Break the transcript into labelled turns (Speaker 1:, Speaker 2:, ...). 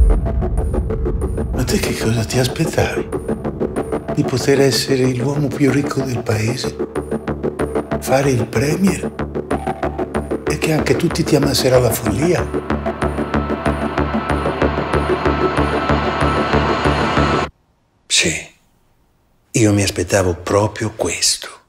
Speaker 1: Ma te che cosa ti aspettavi? Di poter essere l'uomo più ricco del paese? Fare il premier? E che anche tutti ti amassero alla follia? Sì, io mi aspettavo proprio questo.